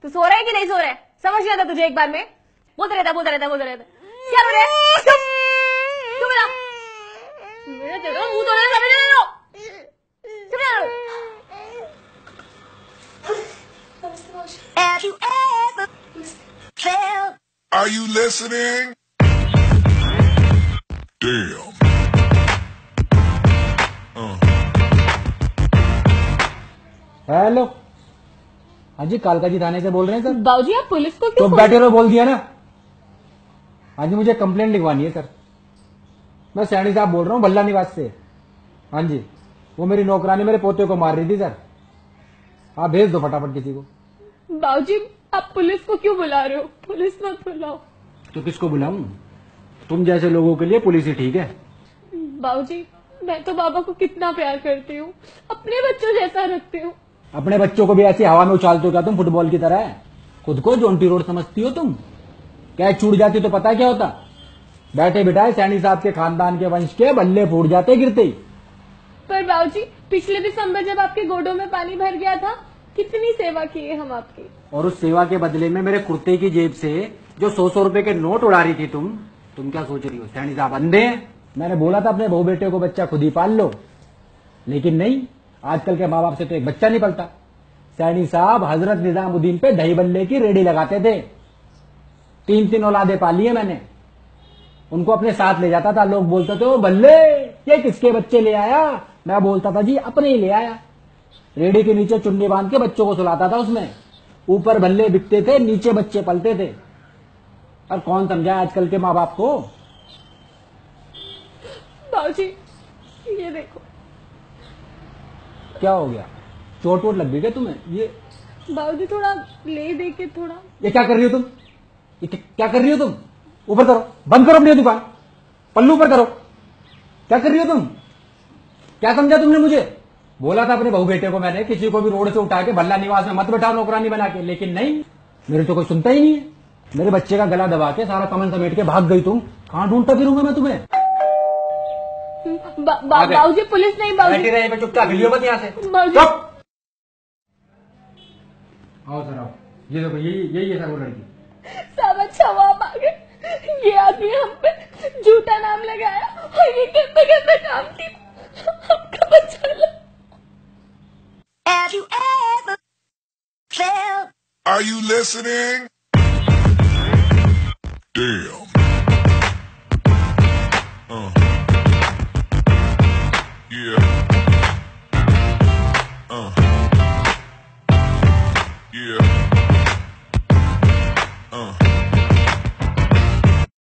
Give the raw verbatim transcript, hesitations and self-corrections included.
तू सो रहा है कि नहीं सो रहा है? समझ नहीं आता तुझे? एक बार में बोलते रहता बोलते रहता बोलते रहता क्या बोल रहे? चुप चुप रहो, मेरे तेरे मुंह तोड़ने समझ नहीं लो, चुप रहो। Are you listening? Damn. Hello, हाँ जी, कालका जी थाने से बोल रहे हैं सर। बाबूजी आप पुलिस को क्यों? तो बैठे रहो, बोल दिया ना। हाँ जी, मुझे कंप्लेंट लिखवानी है सर। मैं सैनी साहब बोल रहा हूँ भल्ला निवास से। हाँ जी, वो मेरी नौकरानी मेरे पोते को मार रही थी सर। आप भेज दो फटाफट किसी को। बाबूजी आप पुलिस को क्यों बुला रहे हो? पुलिस मत बुलाओ। तो किसको बुलाऊं? तुम जैसे लोगों के लिए पुलिस ही ठीक है। बाबूजी मैं तो बाबा को कितना प्यार करती हूँ, अपने बच्चों जैसा रखती हूँ। अपने बच्चों को भी ऐसी हवा में उछालते हो क्या तुम, फुटबॉल की तरह? खुद को जोंटी रोड समझती हो तुम? कैच छूट जाती तो पता क्या होता? बैठे बिठाए सैनी साहब के खानदान के वंश के बल्ले फूट जाते गिरते ही। पर बाबूजी पिछले दिसंबर जब आपके गोडों में पानी भर गया था, कितनी सेवा की है हम आपकी। और उस सेवा के बदले में मेरे कुर्ते की जेब से जो सौ सौ रुपए के नोट उड़ा रही थी तुम तुम क्या सोच रही हो? सैनी साहब अंधे हैं? मैंने बोला था अपने बहू बेटे को बच्चा खुद ही पाल लो, लेकिन नहीं, आजकल के माँ बाप से तो एक बच्चा नहीं पलता। सैनी साहब हजरत निजामुद्दीन पे दही बल्ले की रेडी लगाते थे। तीन तीन औलादे पाली है मैंने। उनको अपने साथ ले जाता था, लोग बोलते थे ओ बल्ले ये किसके बच्चे ले आया? मैं बोलता था जी अपने ही ले आया। रेडी के नीचे चुन्नी बांध के बच्चों को सुलाता था उसमें। ऊपर बल्ले बिकते थे, नीचे बच्चे पलते थे। और कौन समझा आजकल के माँ बाप को? बाबूजी ये देखो। क्या हो गया? चोट वोट लग गई क्या तुम्हें? ये बाबूजी थोड़ा ले दे के थोड़ा। ये क्या कर रही हो तुम? ये क्या कर रही हो तुम? ऊपर करो, बंद करो अपनी दुकान, पल्लू ऊपर करो। क्या कर रही हो तुम? क्या समझा तुमने मुझे? बोला था अपने बहू बेटे को मैंने, किसी को भी रोड से उठा के भल्ला निवास में मत बैठाओ नौकरानी बना के, लेकिन नहीं, मेरे तो कोई सुनता ही नहीं है। मेरे बच्चे का गला दबा के सारा कमन समेट के भाग गई तुम। कहां ढूंढता फिरूंगा मैं तुम्हें? बा, बा, बाबूजी पुलिस नहीं। बाबूजी रहे मैं चुपचाप हिलियो मत यहाँ से। बाबूजी आओ सर आओ, ये देखो यही यही है सर वो लड़की। सब अच्छा हुआ आप आ गए। ये आदमी हम पे झूठा नाम लगाया और ये गंदा गंदा काम की आपका बच्चा। Have you ever felt? Are you listening? Damn. Uh. Yeah. Uh. Yeah.